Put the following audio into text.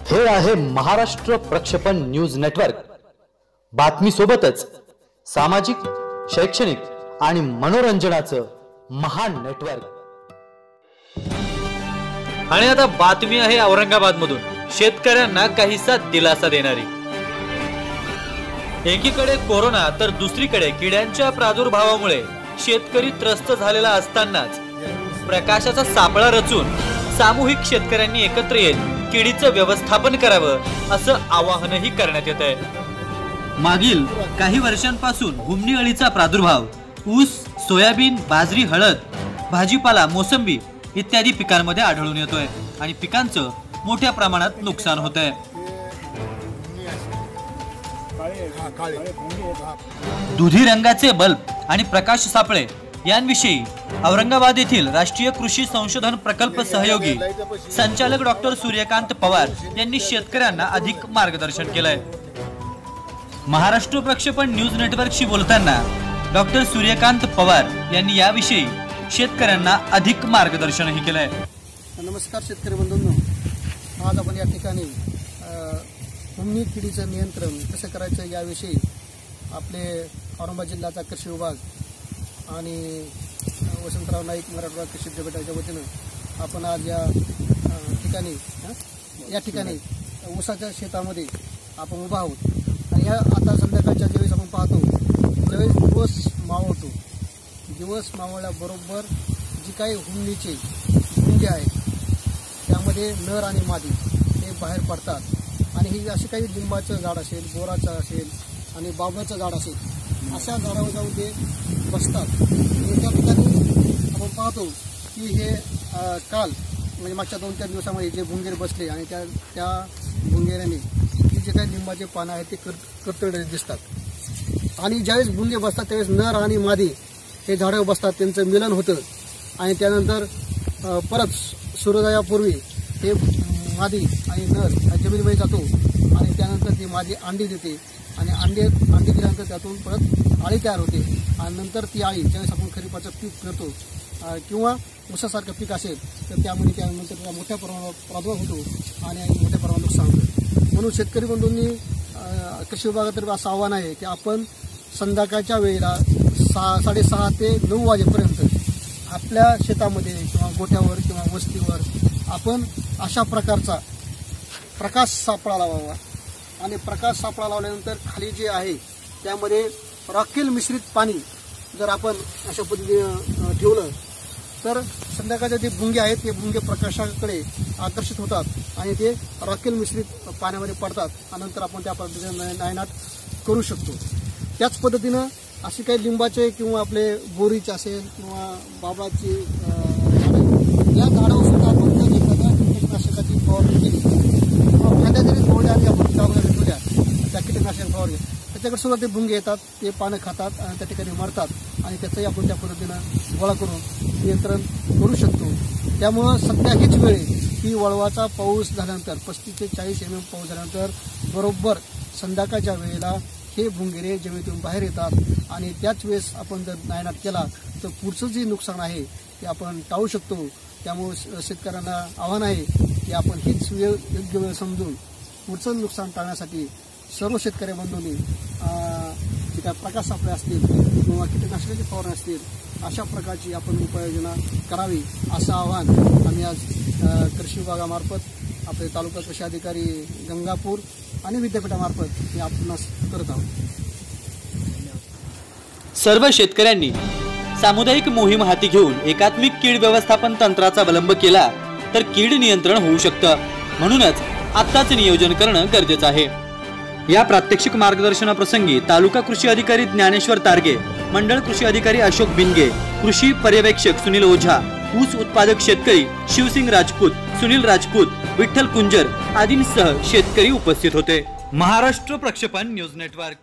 हे आहे महाराष्ट्र प्रक्षेपण न्यूज नेटवर्क। बातमी सोबतच सामाजिक, शैक्षणिक आणि मनोरंजनाचं महान नेटवर्क। आणि आता बातमी आहे औरंगाबाद मधून, शेतकऱ्यांना काहीसा दिलासा देणारी। एकीकडे कोरोना तर दुसरीकडे किड्यांच्या प्रादुर्भावामुळे शेतकरी त्रस्त झालेला असतानाच प्रकाशाचा सापळा रचून सामूहिक शेतकऱ्यांनी एकत्र येत किडीचं व्यवस्थापन करावं असं आवाहनही करण्यात येत आहे। मागील काही वर्षांपासून हुमणी अळीचा प्रादुर्भाव ऊस, सोयाबीन, बाजरी, हळद, भाजीपाला, मोसंबी इत्यादी पिकांमध्ये आढळून येतोय आणि पिकांचं मोठ्या प्रमाणात नुकसान होतंय। दुधी रंगाचे बल्ब आणि प्रकाश सापळे यांविषयी औरंगाबाद येथील राष्ट्रीय कृषी संशोधन प्रकल्प सहयोगी संचालक डॉक्टर सूर्यकांत पवार यांनी शेतकऱ्यांना अधिक मार्गदर्शन केलंय। महाराष्ट्र प्रक्षेपण न्यूज नेटवर्कशी बोलताना डॉक्टर सूर्यकांत पवार यांनी याविषयी शेतकऱ्यांना अधिक मार्गदर्शनही केलंय। नमस्कार शेतकरी बंधूंनो, आज आपण या ठिकाणी हुमणी किडीचं नियंत्रण कसं करायचं याविषयी आपले औरंगाबाद जिल्ह्याचा कृषी विभाग आणि वसंतराव नाईक मराठवाडा कृषी विद्यापीठाच्या वतीनं आपण आज या ठिकाणी ऊसाच्या शेतामध्ये आपण उभा आहोत। आणि या आता संध्याकाळच्या ज्यावेळेस आपण पाहतो, ज्यावेळेस दिवस मावळतो, दिवस मावळल्याबरोबर जी काही हुमणीचे भुंगे आहेत त्यामध्ये नर आणि मादी हे बाहेर पडतात आणि ही अशी काही लिंबाचं झाड असेल, बोराचं असेल आणि बाबळाचं झाड असेल, अशा झाडावर जाऊन ते बसतात। आणि त्या ठिकाणी आपण पाहतो की हे काल म्हणजे मागच्या 2-4 दिवसामध्ये जे भुंगेर बसले आणि त्या भुंगेराने जे काही लिंबाचे पानं आहेत ते कर्तळलेले दिसतात। आणि ज्यावेळेस भुंगे बसतात त्यावेळेस नर आणि मादी हे झाडावर बसतात, त्यांचं मिलन होतं आणि त्यानंतर परत सूर्योदयापूर्वी हे मादी आणि नर जमिनीमध्ये जातो आणि त्यानंतर ती मादी अंडी देते आणि अंडी दिल्यानंतर त्यातून परत आळी तयार होते आणि नंतर ती आळी ज्यावेळेस आपण खरीपाचं पीक करतो किंवा ऊसासारखं पीक असेल तर त्यामध्ये त्यानंतर त्याला मोठ्या प्रमाणात प्रादुर्भाव होतो आणि मोठ्या प्रमाणात नुकसान होतं। म्हणून शेतकरी बंधूंनी कृषी विभागातर्फे असं आव्हान आहे की आपण संध्याकाळच्या वेळेला 6:30 ते 9 वाजेपर्यंत आपल्या शेतामध्ये किंवा गोठ्यावर किंवा वस्तीवर आपण अशा प्रकारचा प्रकाश सापळा लावावा आणि प्रकाश सापळा लावल्यानंतर खाली जे आहे त्यामध्ये रॉकेल मिश्रित पाणी जर आपण अशा पद्धतीने ठेवलं तर संध्याकाळचे जे भुंगे आहेत ते भुंगे प्रकाशाकडे आकर्षित होतात आणि ते रॉकेल मिश्रित पाण्यामध्ये पडतात आणि नंतर आपण त्या पद्धतीने नायनाट करू शकतो। त्याच पद्धतीनं असे काही लिंबाचे किंवा आपले बोरीचे असेल किंवा बाबळाची या झाडावर सुद्धा आपण जर एखाद्या कीटकनाशकाची फवारणी केली किंवा फायद्या जरी तोडल्या आणि आपण वगैरे ठेवल्या त्या कीटकनाशक फवारणी त्याच्याकडे सुद्धा ते भुंगे येतात, ते पानं खातात आणि त्या ठिकाणी मरतात आणि त्याचंही आपण त्या पद्धतीनं गोळा करून नियंत्रण करू शकतो। त्यामुळं सध्या हीच वेळ ही वळवाचा पाऊस झाल्यानंतर 35 ते 40 mm पाऊस झाल्यानंतर बरोबर संध्याकाळच्या वेळेला हे भुंगेरे जमिनीतून बाहेर येतात आणि त्याच वेळेस आपण जर नायनाट केला तर पुढचं जे नुकसान आहे ते आपण टाळू शकतो। त्यामुळे शेतकऱ्यांना आव्हान आहे की आपण हीच वेळ योग्य वेळ समजून पुढचं नुकसान टाळण्यासाठी सर्व शेतकरी बंधूंनी जे काय प्रकाश सापळे असतील किंवा कीटकनाशकाची फवारणी असतील अशा प्रकारची आपण उपाययोजना करावी असं आवाहन आम्ही आज कृषी विभागामार्फत आपले तालुका कृषी अधिकारी गंगापूर आणि विद्यापीठामार्फत हे आपणास करत आहोत। सर्व शेतकऱ्यांनी सामुदायिक मोहीम हाती घेऊन एकात्मिक कीड व्यवस्थापन तंत्राचा अवलंब केला तर कीड नियंत्रण होऊ शकतं। म्हणूनच आत्ताच नियोजन करणं गरजेचं आहे। या प्रात्यक्षिक मार्गदर्शनाप्रसंगी तालुका कृषी अधिकारी ज्ञानेश्वर तारगे, मंडळ कृषी अधिकारी अशोक बिनगे, कृषी पर्यवेक्षक सुनील ओझा, ऊस उत्पादक शेतकरी शिवसिंग राजपूत, सुनील राजपूत, विठ्ठल कुंजर आदींसह शेतकरी उपस्थित होते। महाराष्ट्र प्रक्षेपण न्यूज नेटवर्क।